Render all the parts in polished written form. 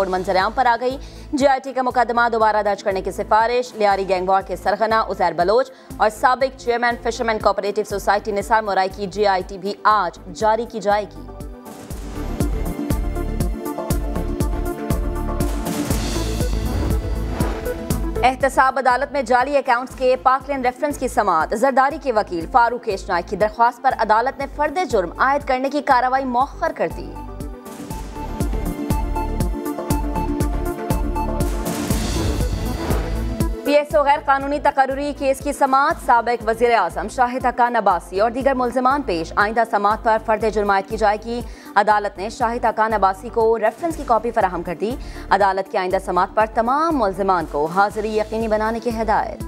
Report मंजरेआम पर आ गई। GIT का मुकदमा दोबारा दर्ज करने की सिफारिश। लियारी गैंगवॉर के सरगना उजैर बलोच और साबिक chairman fisherman cooperative society Nisar Morai की GIT भी आज जारी की जाएगी। एहतसाब अदालत में जाली अकाउंट्स के पाकलैंड रेफरेंस की समाअत। जरदारी के वकील फारूक केशनाई की दरख्वास्त पर अदालत ने फर्द जुर्म आयद करने की कार्रवाई मौखर कर दी। PSO गैर कानूनी तकर्रुरी केस की समाअत। साबिक वजीर आजम शाहिद हक्कान अब्बासी और दीगर मुल्जिमान पेश। आइंदा समाअत पर फर्द जुर्म आयद की जाएगी। अदालत ने शाहिद हक्कान अब्बासी को रेफरेंस की कॉपी फराहम कर दी। अदालत की आइंदा समाअत पर तमाम मुल्जिमान को हाजिरी यकीनी बनाने की हिदायत।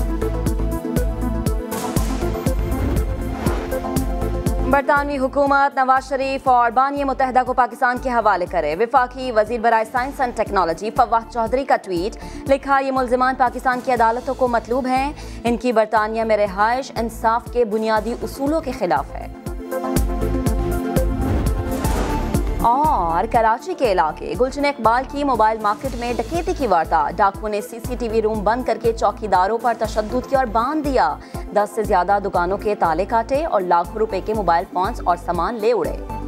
बरतानवी हुकूमत नवाज शरीफ और बानी मुत्तहिदा को पाकिस्तान के हवाले करे। वफाकी वजीर बराए science and technology Fawad Chaudhry का ट्वीट। लिखा, ये मुल्जिमान पाकिस्तान की अदालतों को मतलूब हैं। इनकी बरतानिया में रिहाइश इंसाफ के बुनियादी उसूलों के खिलाफ है। और कराची के इलाके गुलशन इकबाल की मोबाइल मार्केट में डकैती की वारदात। डाकुओं ने CCTV रूम बंद करके चौकीदारों पर तशद्दुद किया और बांध दिया। 10 से ज्यादा दुकानों के ताले काटे और लाखों रुपए के मोबाइल फोन्स और सामान ले उड़े।